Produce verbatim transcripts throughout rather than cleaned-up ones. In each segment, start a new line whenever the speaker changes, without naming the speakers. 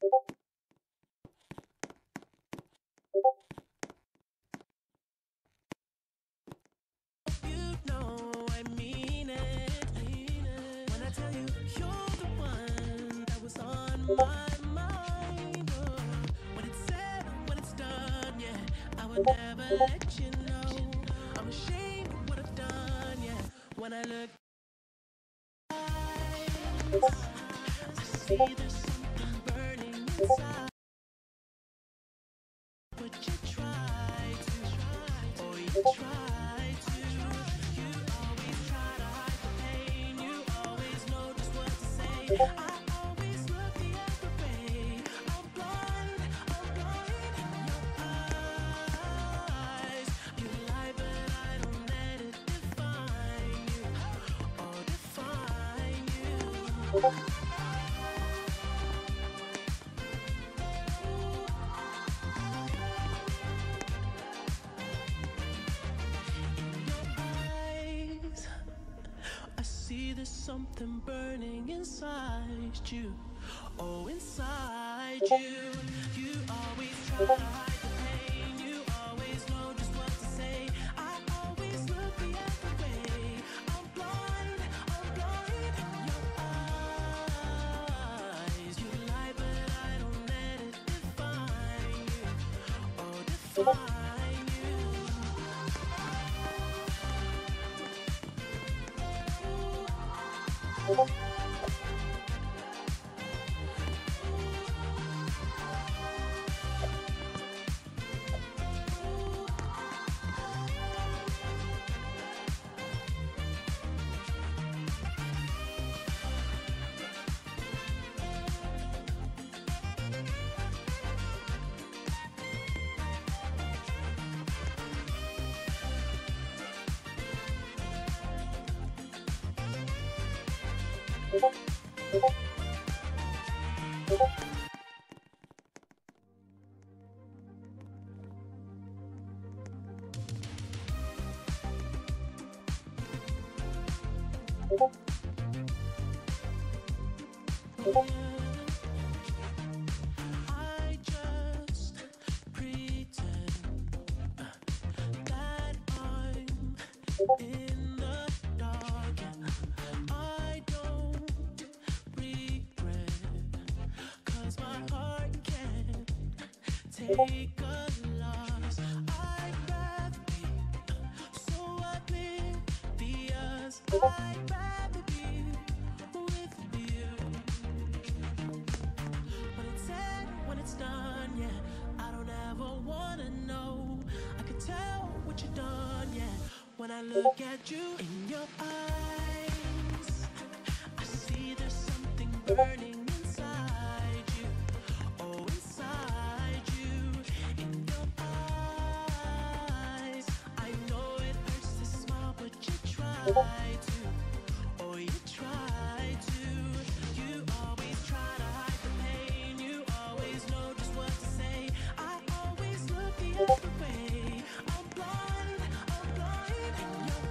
You know I mean it. When I tell you you're the one that was on my mind. Oh, when it's said, when it's done, yeah, I would never let you know. I'm ashamed of what I've done, yeah. When I look, I see there's something burning inside. But you try to, oh, you try to. You always try to hide the pain. You always know just what to say. I always look the other way. I'm blind, I'm blind in your eyes. You lie, but I don't let it define you or define you. Eyes, I see there's something burning inside you. Oh, inside you. You always try to hide the pain. You always know just what to say. I always look the other way. I'm blind, I'm blind in your eyes. You lie, but I don't let it define you or define you. I just pretend that I'm in the dark. I don't regret, 'cause my heart can't take a loss. I'd rather be so oblivious. I'd rather be with you. When it's said, when it's done, yeah, I don't ever wanna know. I can tell what you've done, yeah. When I look at you in your eyes, I see there's something burning inside you. Oh, inside you, in your eyes. I know it hurts to smile, but you try to. Oh, you try to. You always try to hide the pain. You always know just what to say. I always look the other way. I'm blind, I'm blind in your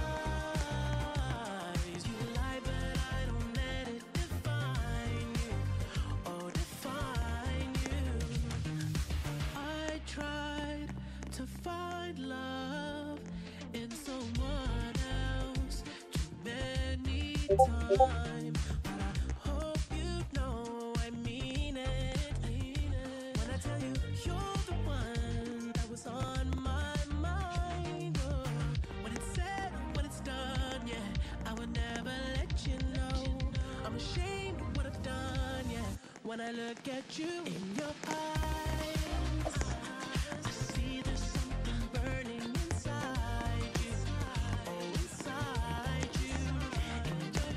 eyes. You lie, but I don't let it define you or define you. I tried to find love in someone else too many times, but I hope you know I mean it. When I tell you you're the one that was on my mind. Oh, when it's said, when it's done, yeah, I would never let you know. I'm ashamed of what I've done, yeah. When I look at you in your eyes, I see there's something burning inside you. Oh, inside you, in your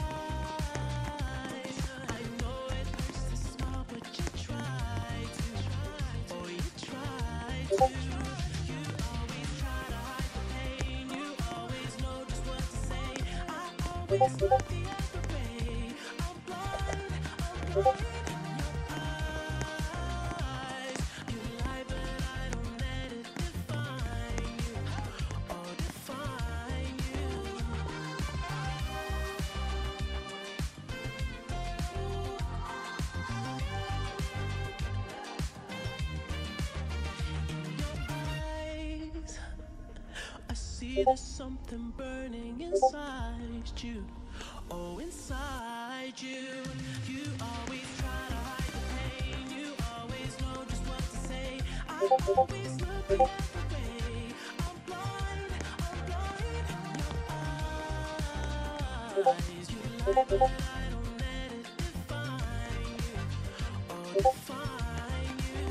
eyes. I know it hurts to smile, but you try to. Oh, you try to. You always try to hide the pain. You always know just what to say. I always look the other way. I'm blind, I'm blind in your eyes. You lie, but I don't let it define you or define you. see there's something burning inside you. Oh, inside you. You always try to hide the pain. You always know just what to say. I always look the other way. I'm blind, I'm blind in your eyes. You lie, but I don't let it define you. Oh, define you.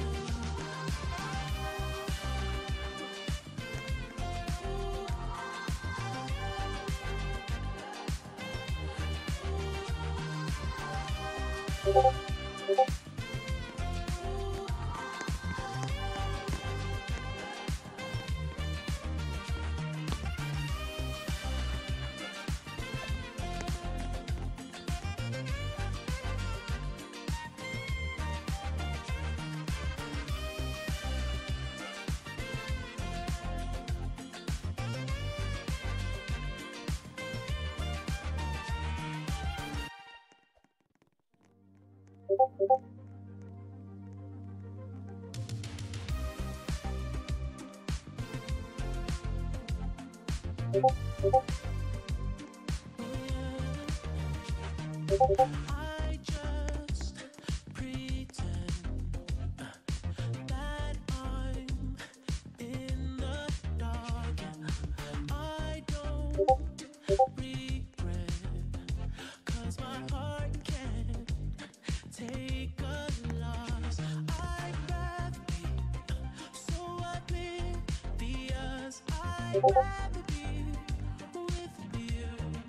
I just pretend that I'm in the dark. I don't regret, 'cause my heart can't take a loss. I'd rather be so oblivious. I'd rather be with you.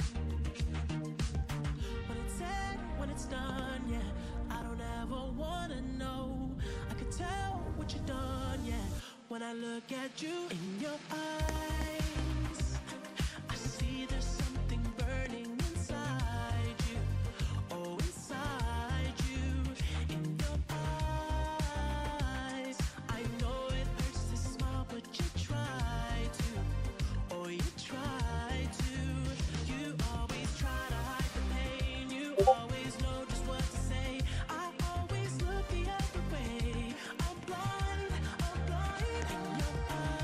When it's said, when it's done, yeah, I don't ever wanna know. I could tell what you've done, yeah, when I look at you in your eyes. I see there's something burning inside you. Oh, inside you, in your eyes. I know it hurts to smile, but you try to. Oh, you try to. You always try to hide the pain. You always know just what to say. I always look the other way. I'm blind, I'm blind in your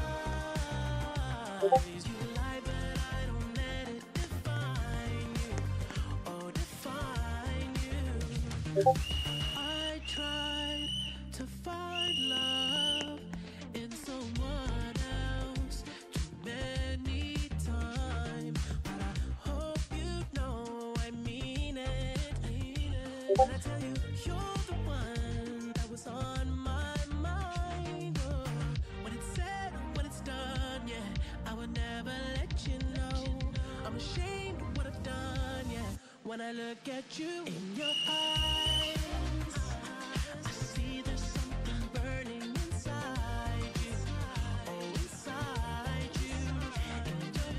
eyes. You lie, but I don't let it define you. Oh, define you. I tried to find love in someone else too many times, but I hope you know I mean it. When I tell you you're the one that was on my mind. Oh, when it's said, when it's done, yeah, I would never let you know. I'm ashamed of what I've done, yeah, when I look at you in your eyes. I see there's something burning inside you. Oh, inside you, in your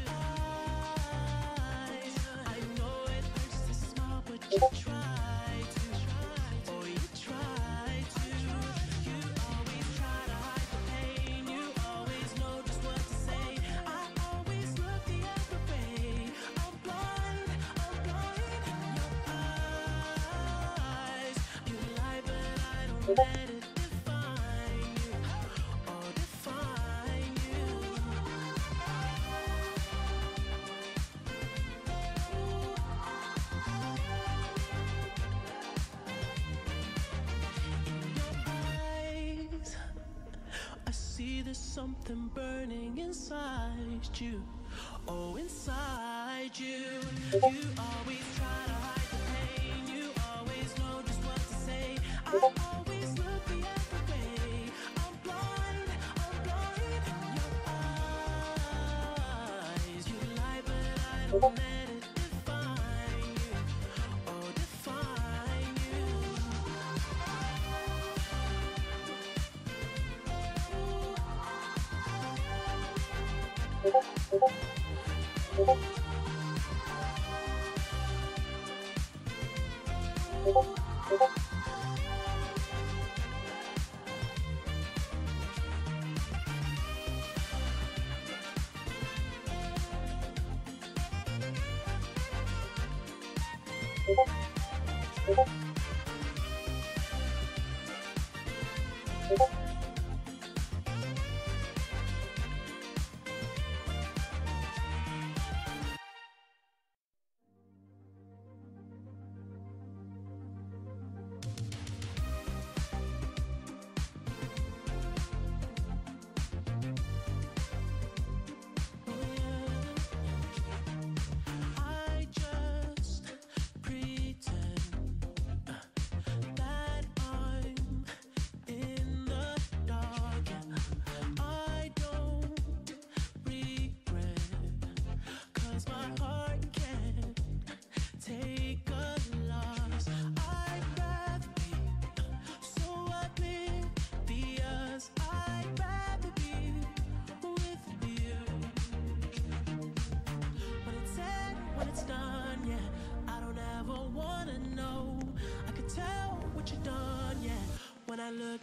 eyes. I know it hurts to smile, but you try to. Oh, you try to. You always try to hide the pain. You always know just what to say. I always look the other way. I'm blind, I'm blind in your eyes. You lie, but I don't let it define you. Oh, define you. In your eyes, I see there's something burning inside you. Oh, inside you. You always try to hide the pain. You always know just what to say. I always look the other way. I'm blind, I'm blind in your eyes. You lie, but I don't let it define you. Oh, define you.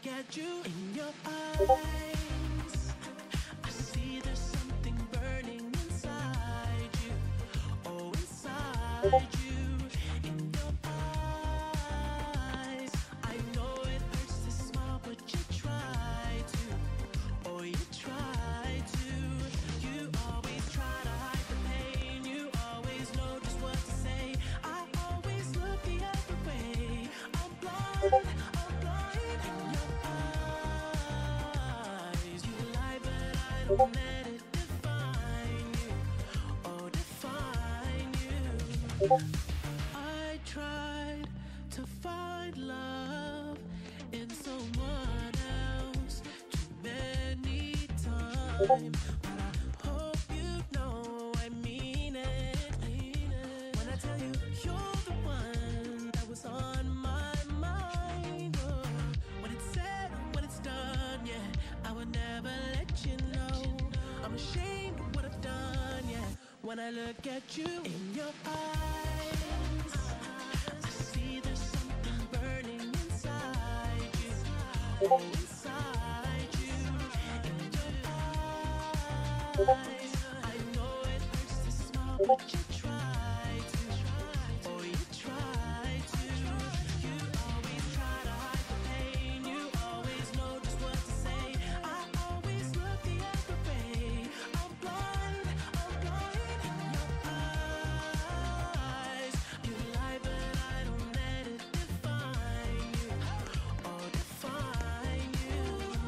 at you in your eyes, I see there's something burning inside you. Oh, inside you, in your eyes. I know it hurts to smile, but you try to. Oh, you try to. You always try to hide the pain. You always know just what to say. I always look the other way. I'm blind, I'm blind in your eyes. You lie, but I don't let it define you. Oh, define you. I tried to find love in someone else too many times, but I hope you know I mean it. When I tell you you're the one that was on my mind. Oh, when it's said, when it's done, yeah, I would never let you know. I'm ashamed of what I've done, yeah. When I look at you in your eyes, I see there's something burning inside you. Oh, inside you, in your eyes. I know it hurts to smile, but you try to. Oh, you try to. You always try to hide the pain. You always know just what to say. I always look the other way. I'm blind, I'm blind in your eyes. You lie, but I don't let it define you. Oh, define you.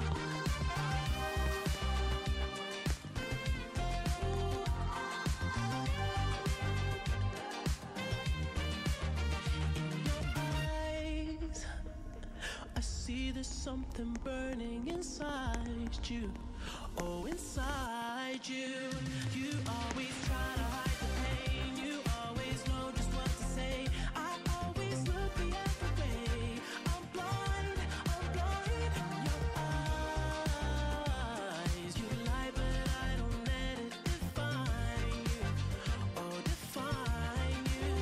Eyes, I see there's something burning inside you. Oh, inside you. You always try to hide the pain. You always know just what to say. I always look the other way. I'm blind, I'm blind in your eyes. You lie, but I don't let it define you. Oh, define you.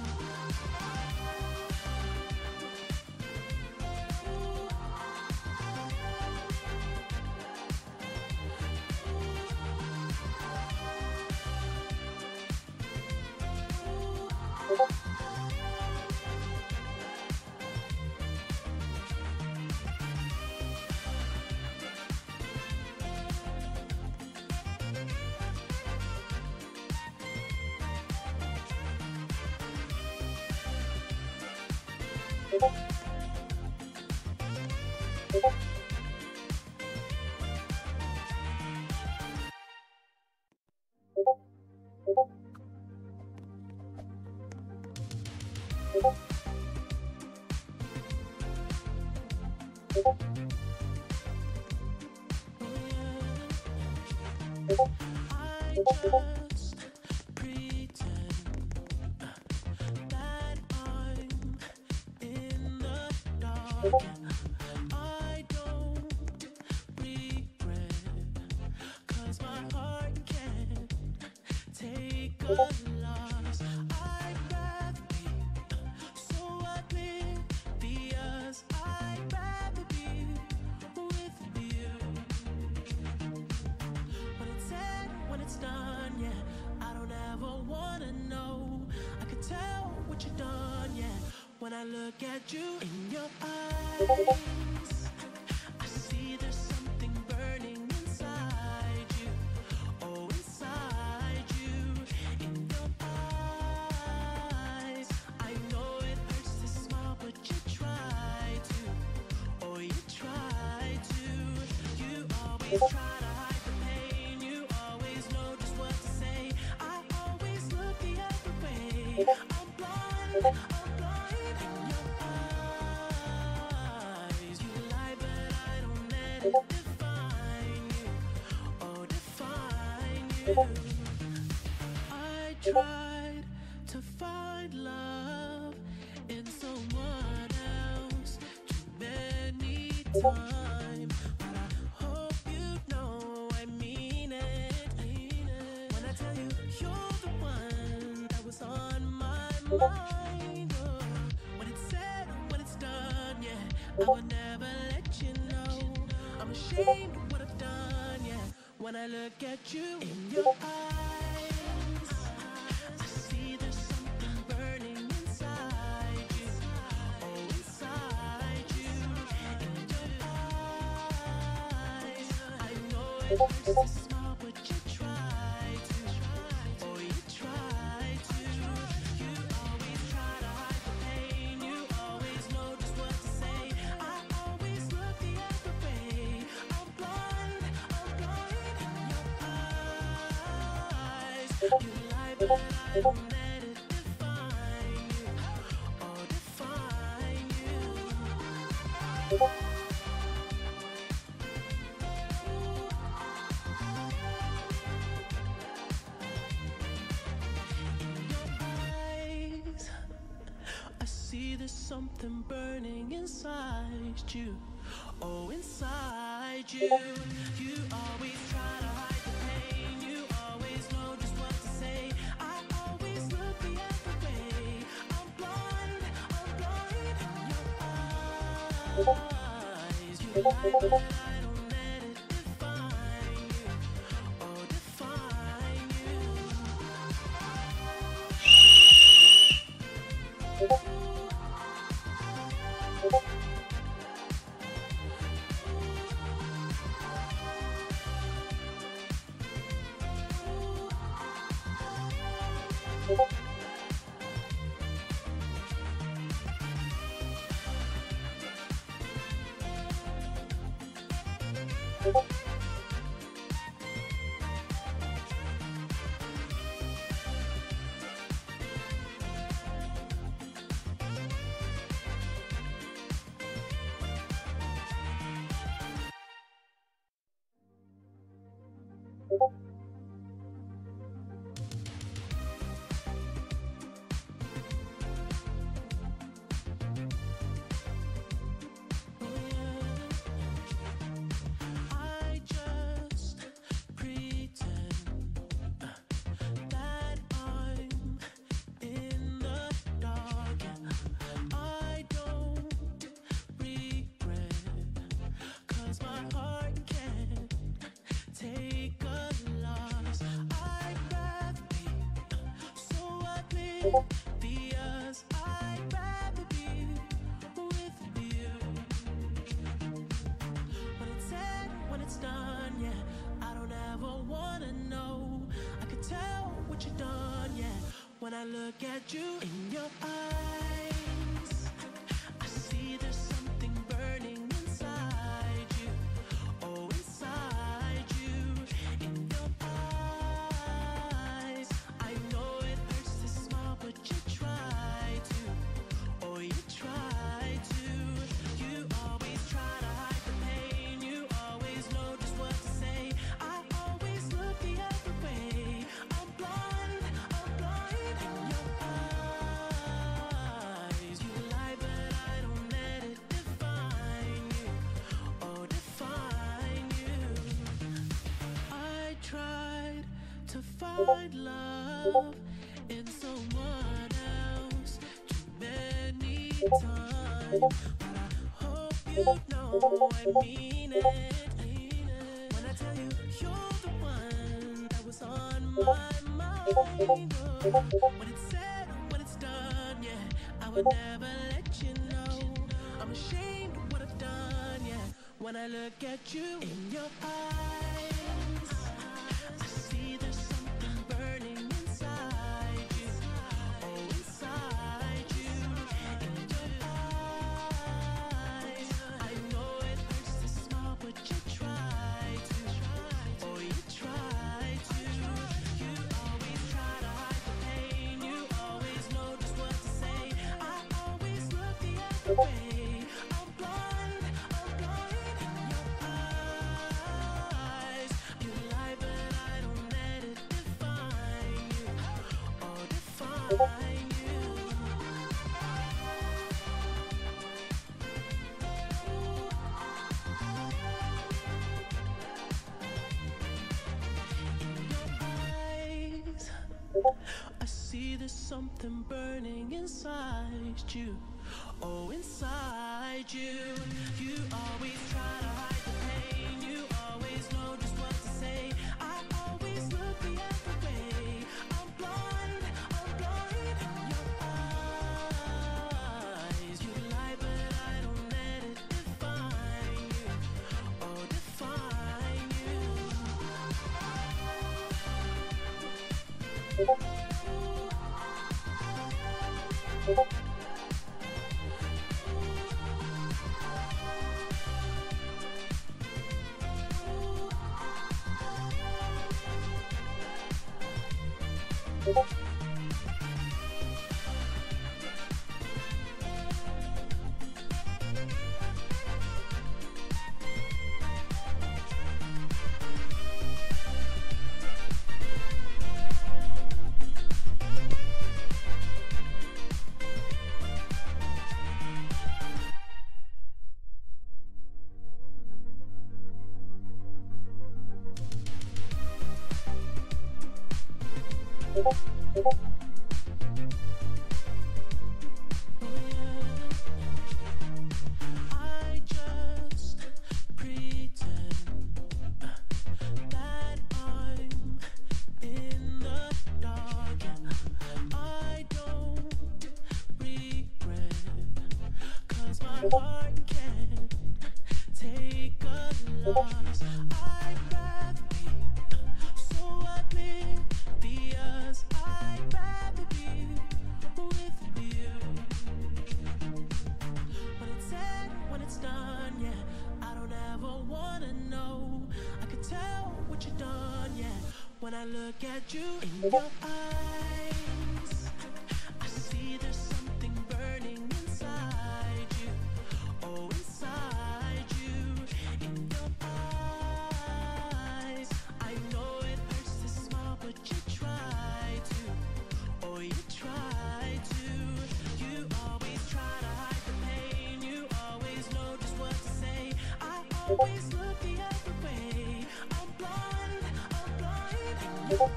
I just pretend that I'm in the dark. I don't regret, 'cause my heart can't take a loss. I'd rather be so oblivious. I'd rather be with you. When it's said, when it's done, yeah, I don't ever wanna know. I could tell what you've done, yeah. When I look at you in your eyes, I see there's something burning inside you. Oh, inside you, in your eyes. I know it hurts to smile, but you try to. Oh, you try to. You always try to hide the pain. You always know just what to say. I always look the other way. I'm blind, I'm blind in your eyes. You lie, but I don't let it define you. Oh, define you. I tried to find love in someone else too many times, but I hope you know I mean it. When I tell you you're the one that was on my mind. Oh, when it's said, when it's done, yeah, I would never let you know. I'm ashamed of what I've done, yeah. When I look at you in your eyes, I see there's something burning inside you. Oh, inside you, in your eyes. I know it hurts to smile, but you try to. Oh, you try to. You always try to hide the pain. You always know just what to say. I always look the other way. I'm blind, I'm blind in your eyes. You lie, but I don't let it define you. Oh, define you. Eyes, I see there's something burning inside you. Oh, inside you. You always try to hide the pain. You always know just what to say. I always look the other way. I'm blind, I'm blind in your eyes. You lie, but I don't let it define you. Oh, define you. I just pretend that I'm in the dark. I don't regret, 'cause my heart can't take a loss. I'd rather be, so I live the us. I'd rather be with you. When it's said, when it's done, yeah, I don't ever wanna know. I could tell what you've done, yeah. When I look at you in your eyes, I see there's something burning inside you. Oh, inside you, in your eyes. I know it hurts to smile, but you try to. Oh, you try to. You always try to hide the pain. You always know just what to say. I always look the other way. I'm blind, I'm blind in your eyes. You lie, but I don't let it define you. Oh, define you. I tried to find love in someone else too many times, but I hope you know I mean it. When I tell you you're the one that was on my mind. Oh, when it's said, when it's done, yeah, I would never let you know. I'm ashamed of what I've done, yeah. When I look at you in your eyes, I see there's something burning inside you. Oh, inside you, in your eyes. I know it hurts to smile, but you try to. Oh, you try to. You always try to hide the pain. You always know just what to say. I always look the other way. I'm blind, I'm blind in your eyes. You lie, but I don't let it define you. Oh, define you. Eyes, I see there's something burning inside you. Oh, inside you. You always try to hide the pain. I just pretend that I'm in the dark. I don't regret, 'cause my heart can't take a loss. I'd rather be so oblivious. I'd rather be with you. When it's said, when it's done, yeah, I don't ever wanna know. I can tell what you've done, yeah. When I look at you in your eyes, I see there's something burning inside you. Oh, inside you, in your eyes. I know it hurts to smile, but you try to. Oh, you try to. You always try to hide the pain. You always know just what to say. I always look the other way. I'm blind, I'm blind in your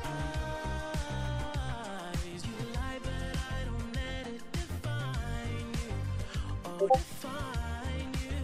eyes. You lie, but I don't let it define you. Oh, define you.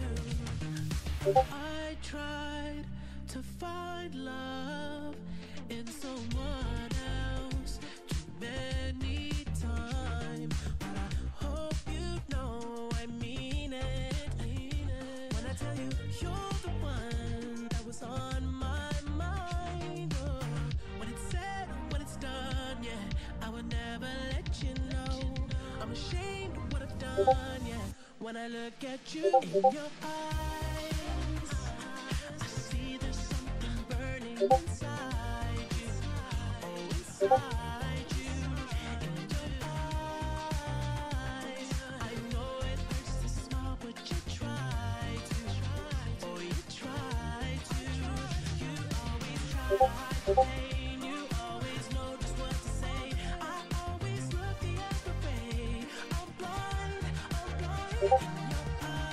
I tried to find love in someone else too many times, but I hope you know I mean it. When I tell you you're the one that was on my mind. Oh, when it's said, when it's done, yeah, I would never let you know. I'm ashamed of what I've done, yeah. When I look at you in your eyes, I see there's something burning inside you. Oh, inside you, in your eyes. I know it hurts to smile, but you try to. Oh, you try to. You always try to hide the pain. You always know just what to say. I always look the other way. I'm blind, I'm blind in your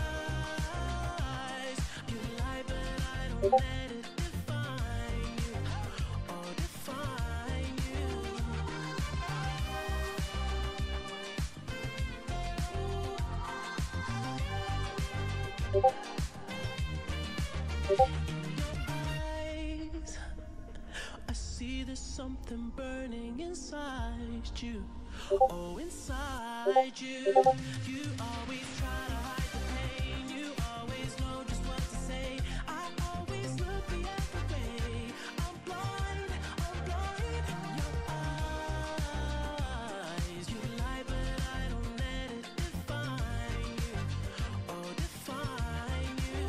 eyes. You lie, but I don't let it define you. Oh, define you. In your eyes, I see there's something burning inside you. Oh, inside you. You always try to hide the pain. You always know just what to say. I always look the other way. I'm blind, I'm blind in your eyes. You lie, but I don't let it define you. Oh, define you.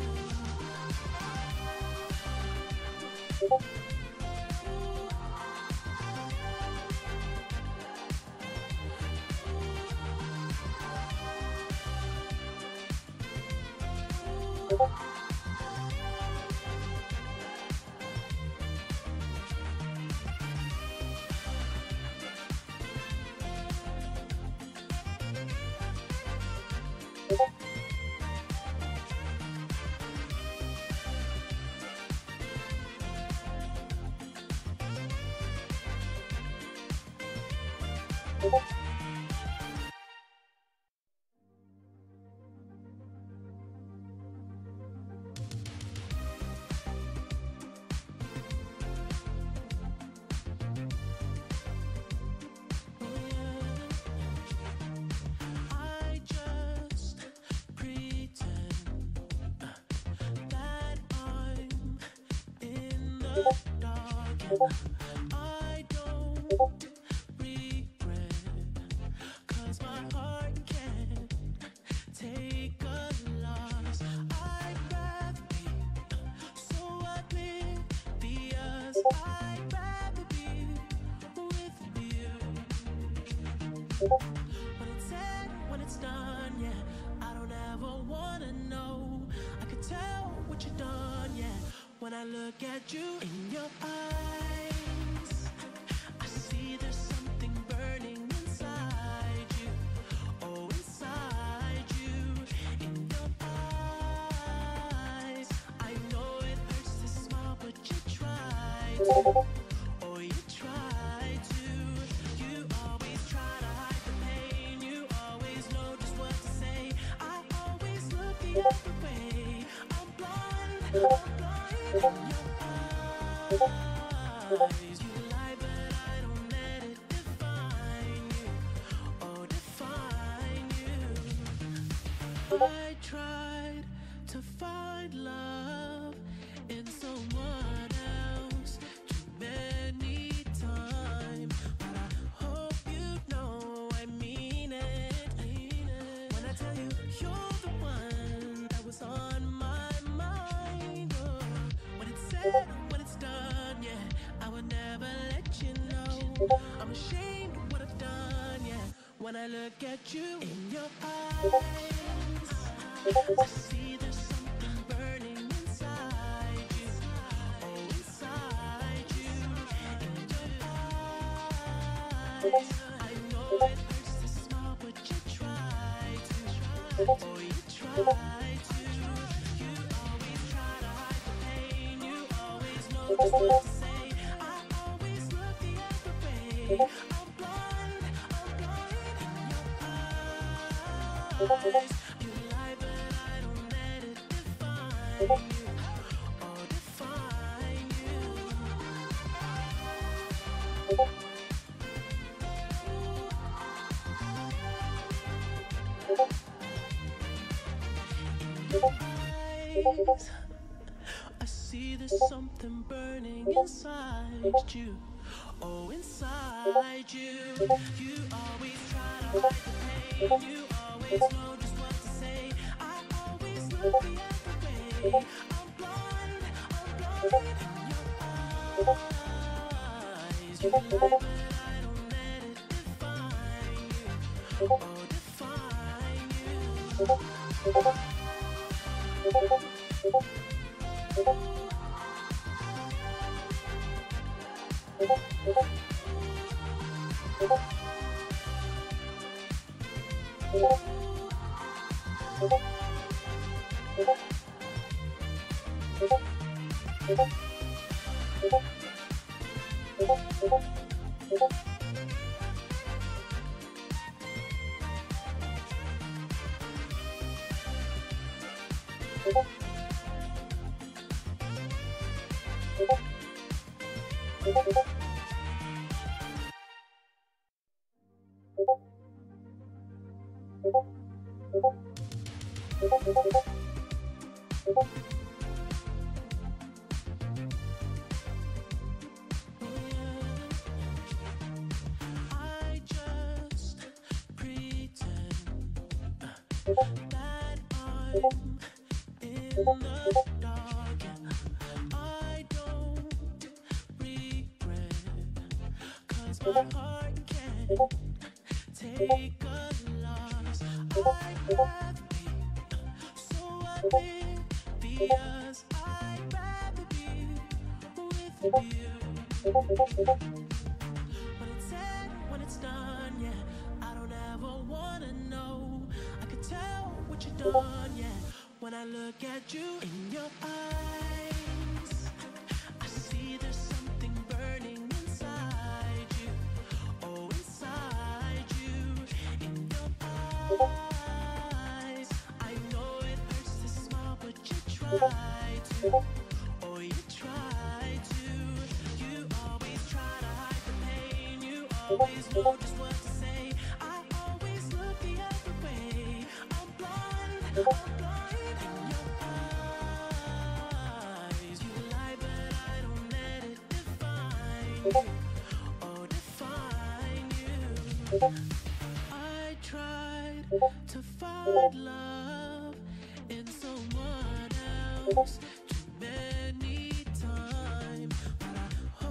I just pretend that I'm in the dark. I don't I'd rather be with you. When it's said, when it's done, yeah, I don't ever wanna know. I could tell what you've done, yeah. When I look at you in your eyes, I see there's something burning inside you. Oh, inside you, in your eyes. I know it hurts to smile, but you try to. Oh, you try to. You always try to hide the pain. You always know just what to say. I always look the other way. I'm blind, I'm blind in your eyes. You lie, but I don't let it define you. Oh, define you. I tried to find love in someone else too many times, but I hope you know I mean it. When I tell you you're the one that was on my mind, oh, when it's said, when it's done, yeah, I would never let you know. I'm ashamed of what I've done, yeah. When I look at you in your eyes, I see there's something burning inside you. Oh, inside you, in your eyes. I know it hurts to smile, but you try to. Oh, you try to. You always try to hide the pain. You always know just what to say. I always look the other way. I'm blind, I'm blind in your eyes. You lie, but I don't let it define you. Or define you. Eyes, I see there's something burning inside you. Oh, inside you. You always try to hide the pain. You always know just what to say. I always look the other way. I'm blind, I'm blind in your eyes. You lie, but I don't let it define you. Oh, define you. I just pretend that I'm in the dark. I don't regret, 'cause my heart can't take a loss. I'd rather be so oblivious. I'd rather be with you. When it's said, when it's done, yeah, I don't ever wanna know. I could tell what you've done, yeah. When I look at you in your eyes, I see there's something burning inside you. Oh, inside you, in your eyes. I know it hurts to smile, but you try to. Oh, you try to. You always try to hide the pain. You always know just what to say. I always look the other way. I'm blind, I'm blind in your eyes. You lie, but I don't let it define you. Oh, define you. I tried to find love in someone else too many times, but I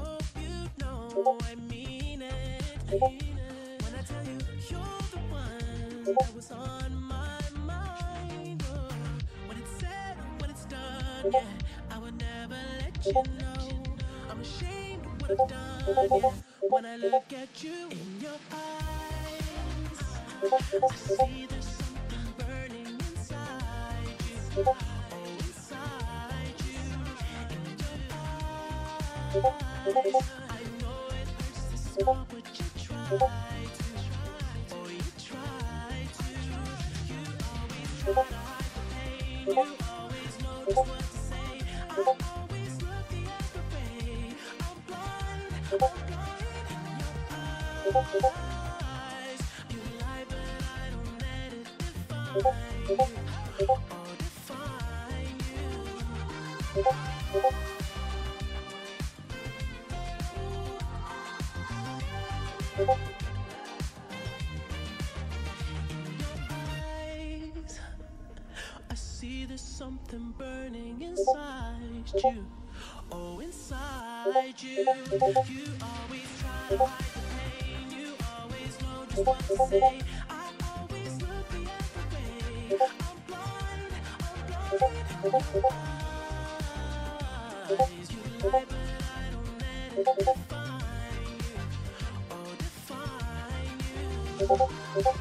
know I mean it. When I tell you you're the one that was on my mind. Oh, when it's said, when it's done, yeah, I would never let you know. I'm ashamed of what I've done, yeah. When I look at you in your eyes, I see there's something burning inside you. Oh, inside you. In your eyes, I know it hurts to smile, but you try to. Oh, you try to. You always try to hide the pain. You always know just what to say. I always look the other way. I'm blind, I'm blind in your eyes. You lie, but I don't let it define you. Or define you. Eyes, I see there's something burning inside you. Oh, inside you. You always try to hide the pain. You always know just what to say. I always look the other way. I'm blind, I'm blind in your eyes. You lie, but I don't let it define you. Oh, define you.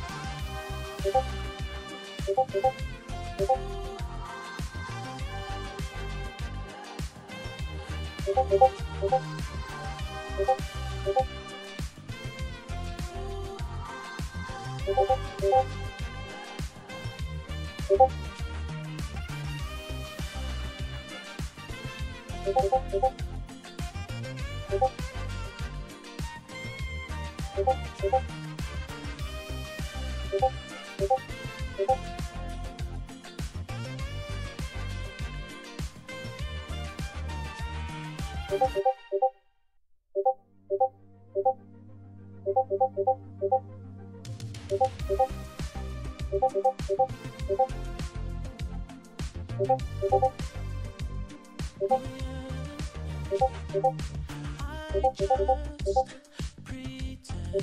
I just pretend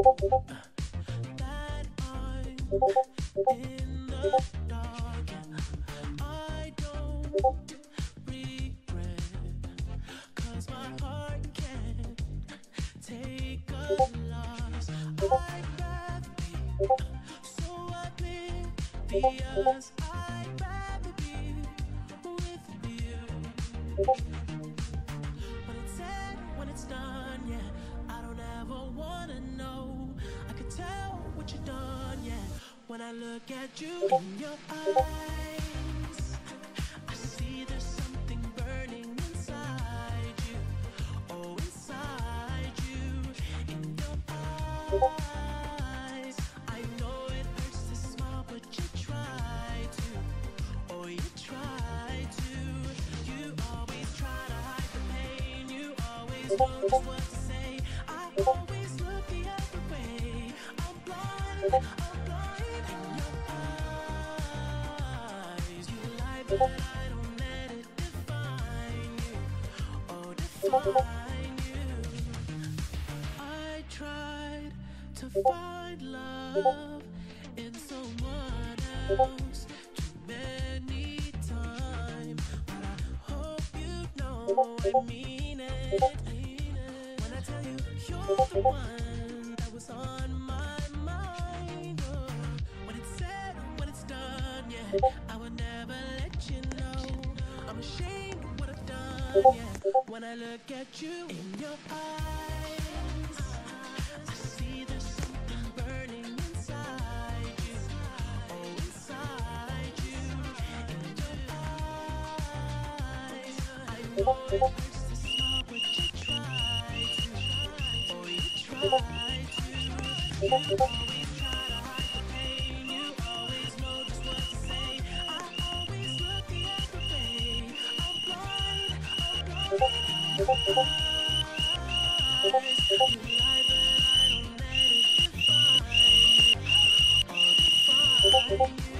that I'm in the dark. I don't regret, 'cause my heart can't take a loss. I'd rather be so oblivious. I'd rather be with you. When it's said, when it's done, yeah, I don't ever wanna know. I could tell what you've done, yeah. When I look at you in your eyes, I see there's something burning inside you. Oh, inside you. In your eyes, I know it hurts to smile, but you try to. Oh, you try to. You always try to hide the pain. You always know just what to say. I always look the other way. I'm blind, I'm blind in your eyes. You lie, but I don't let it define you. Oh, define you. I tried to find love in someone else too many times, but I hope you know I mean it. When I tell you you're the one that was on my mind. Oh, when it's said, when it's done, yeah, I would never let you know. I'm ashamed of what I've done, yeah. When I look at you in your eyes, I see there's something burning inside you. Oh, inside you. In your eyes, I know it hurts to smile, but you try to. Oh, you try to. You always try to hide the pain. You always know just what to say. I always look the other way. I'm blind, I'm blind in your eyes. You lie, but I don't let it define you. Oh, define you.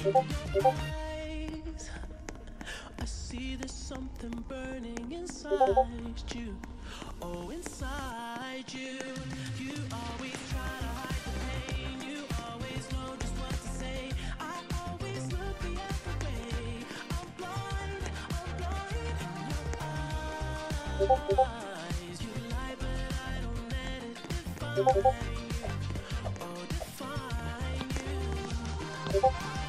eyes, I see there's something burning inside you. Oh, inside you. You always try to hide the pain. You always know just what to say. I always look the other way. I'm blind, I'm blind in your eyes. You lie, but I don't let it define you. Oh, define you.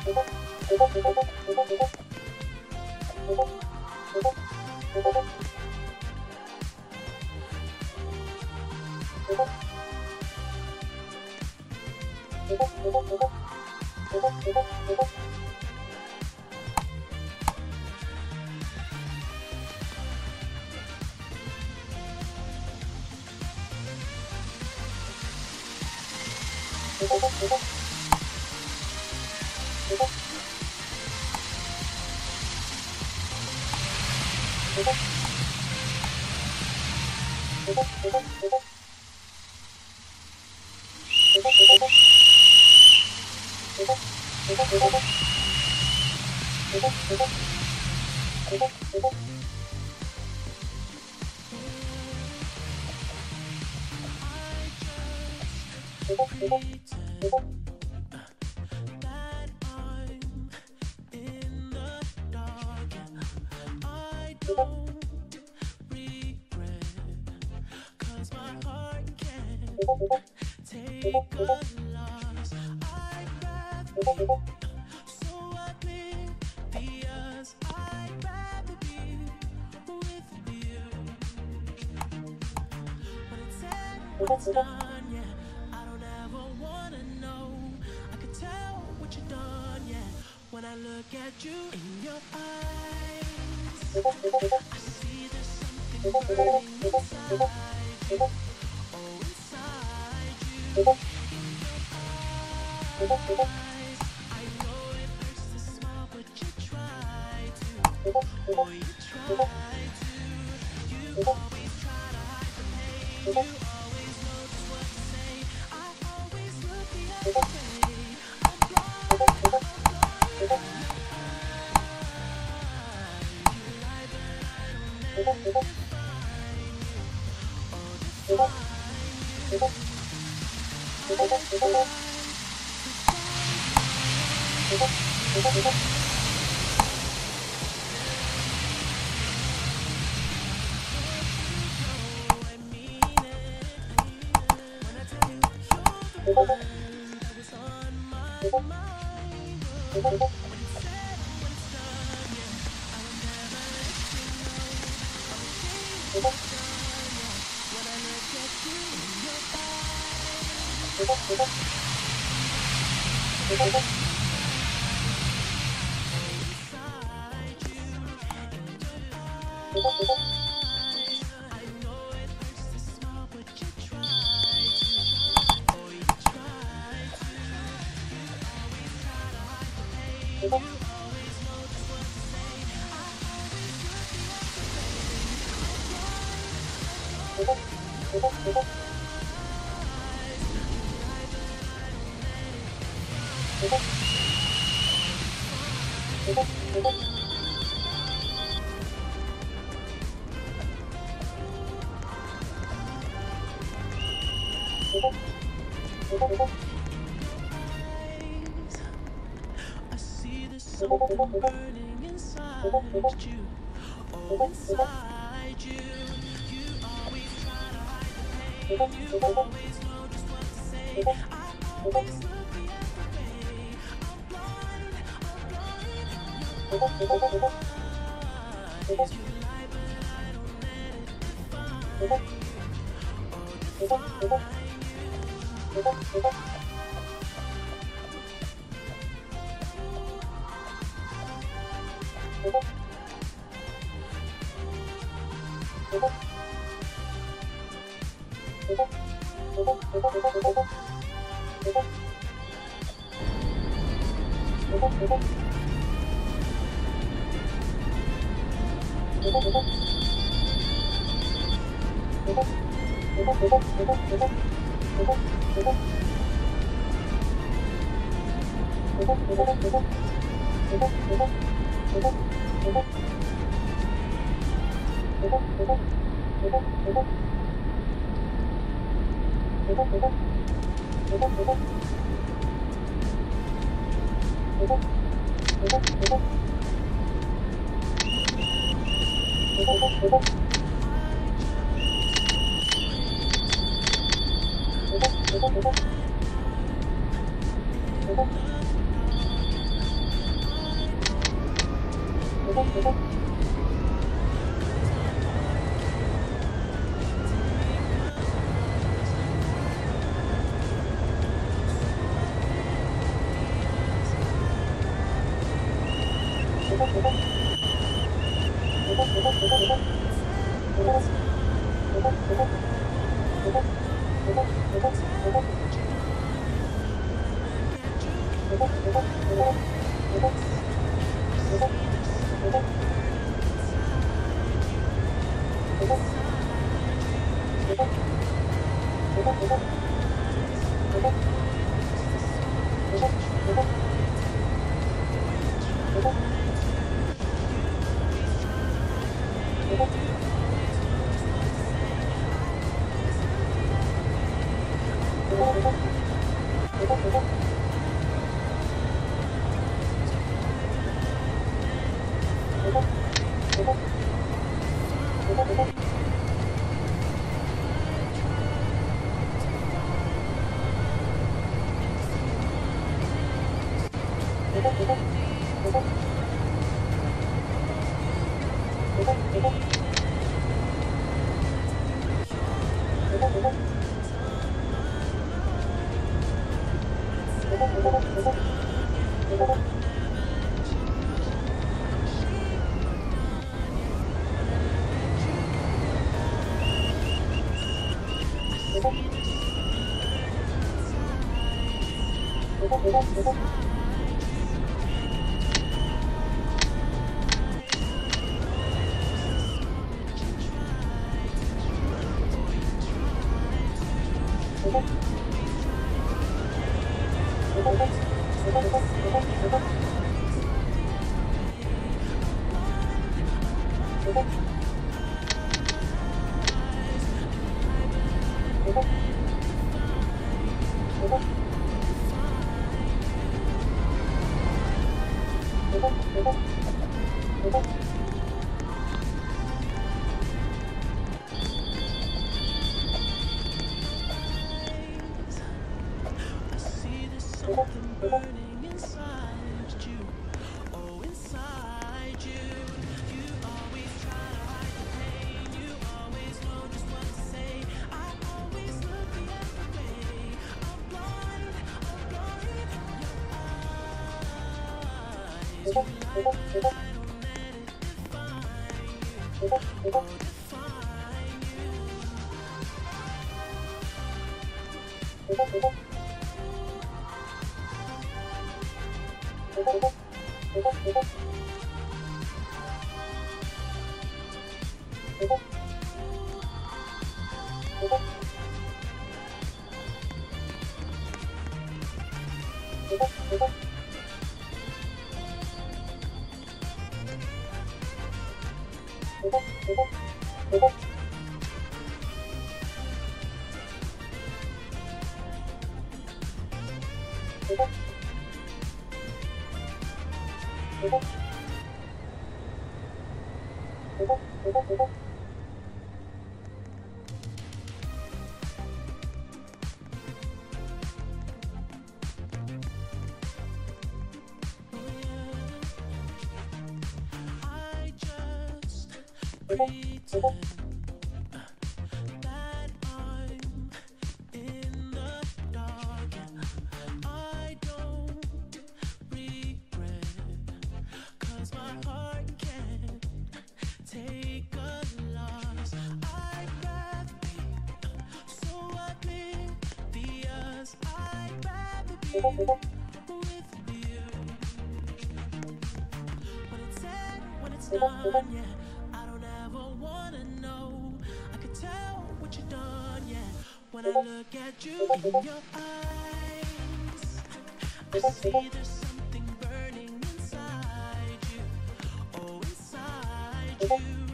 Pretend that I'm in the dark and I don't regret, 'cause my heart can't take a loss. I'd rather be so oblivious. I'd rather be with you. When it's said, when it's done, yeah, I don't ever wanna know. I could tell what you've done, yeah, when I look at you in your eyes. I see there's something burning inside you. Oh, inside you. In your eyes. I know it hurts to smile, but you try to. Oh, you try to. You always try to hide the pain. You always know just what to say. I always look the other way. I'm blind, I'm blind in your eyes. You lie, but I don't let it define you. Oh, define you. I define, I mean it. When I tell you you're the one that was on my mind. When it's said, when it's done, yeah, I will never let you know. All the things you've done, yeah, when I look at you in your eyes. Inside you, in your eyes. I know it hurts to smile, but you try to. Oh, you try to. You always try to hide the pain. You always know just what to say. I always look the other way. I'm blind, I'm blind in your eyes. You lie, but I don't let it define you. Eyes, I see there's something burning inside you. Oh, inside you. You always try to hide the pain. You always know just what to say. I always look the other way. I'm blind, I'm blind in your eyes. You lie, but I don't let it define you. Oh, define you. Pretend that I'm in the dark and I don't regret, 'cause my heart can't take a loss. I'd rather be so oblivious. I'd rather be with you. When it's said, when it's done, yeah, when I look at you in your eyes, I see there's something burning inside. you.